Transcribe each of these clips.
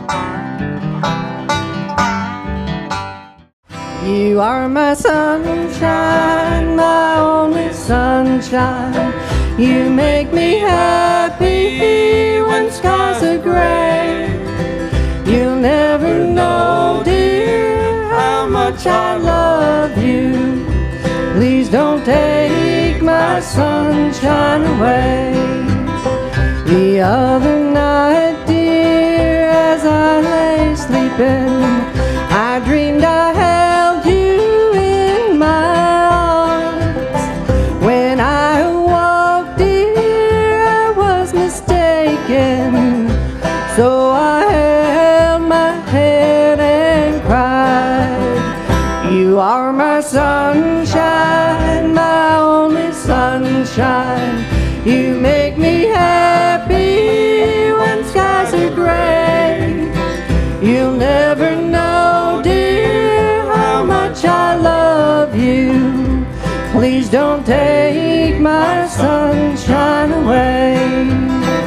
You are my sunshine, my only sunshine. You make me happy when skies are gray. You'll never know, dear, how much I love you. Please don't take my sunshine away. The other night, dear, as I lay sleeping, I dreamed I held you in my arms. When I awoke, dear, I was mistaken. So I held my head and cried. You are my sunshine, my only sunshine. You make me happy when skies are gray. You'll never know, dear, how much I love you. Please don't take my sunshine away.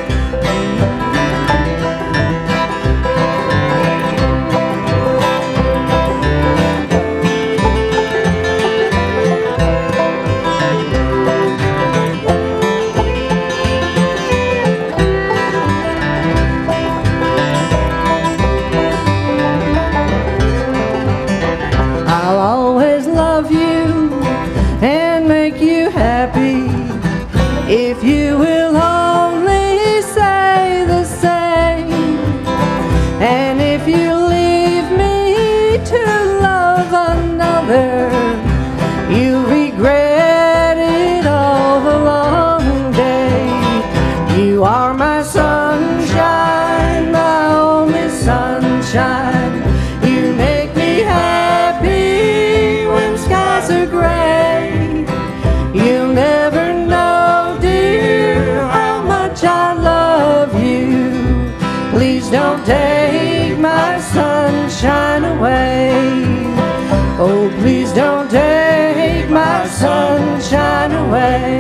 I'll always love you and make you happy if you will only say the same. And if you leave me to love another, you'll regret it all the long day. You are my sunshine, my only sunshine. You make me happy when skies are gray. You'll never know, dear, how much I love you. Please don't take my sunshine away. Oh, please don't take my sunshine away.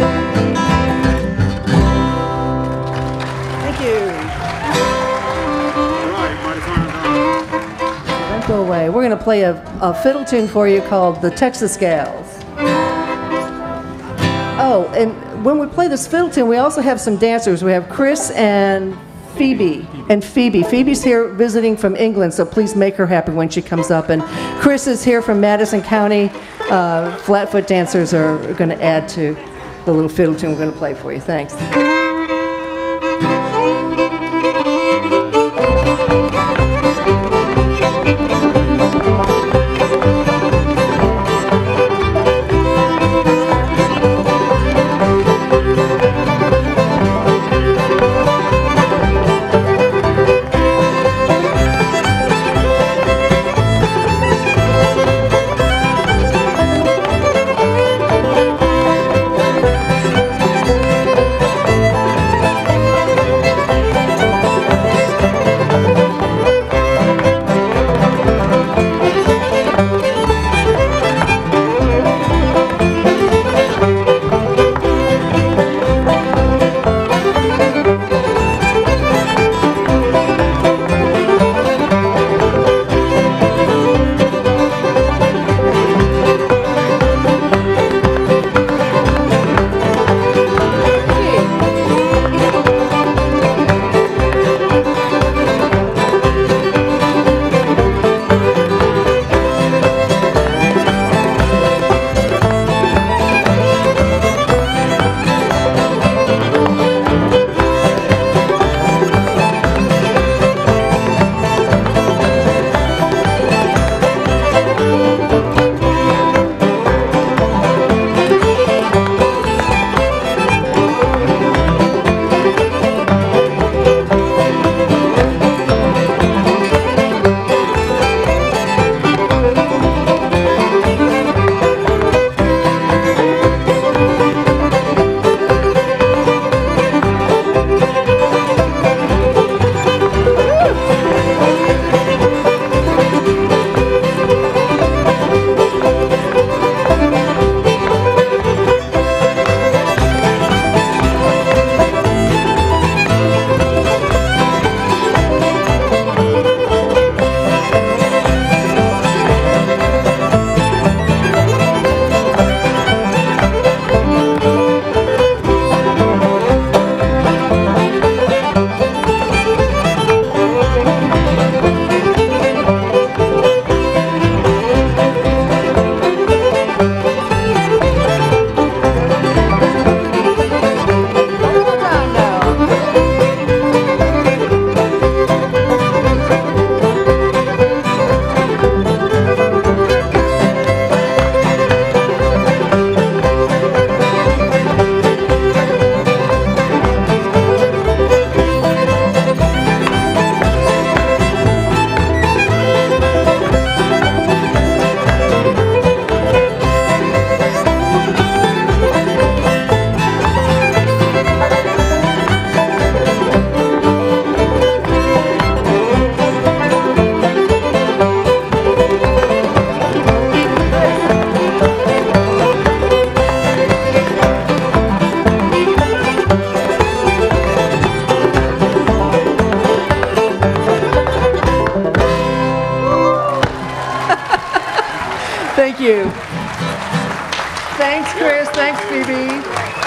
Thank you. Don't go away. We're going to play a fiddle tune for you called The Texas Gals. Oh, and when we play this fiddle tune, we also have some dancers. We have Chris and Phoebe. Phoebe's here visiting from England, so please make her happy when she comes up. And Chris is here from Madison County. Flatfoot dancers are going to add to the little fiddle tune we're going to play for you. Thanks. Thank you. Thanks, Chris. Thanks, Phoebe.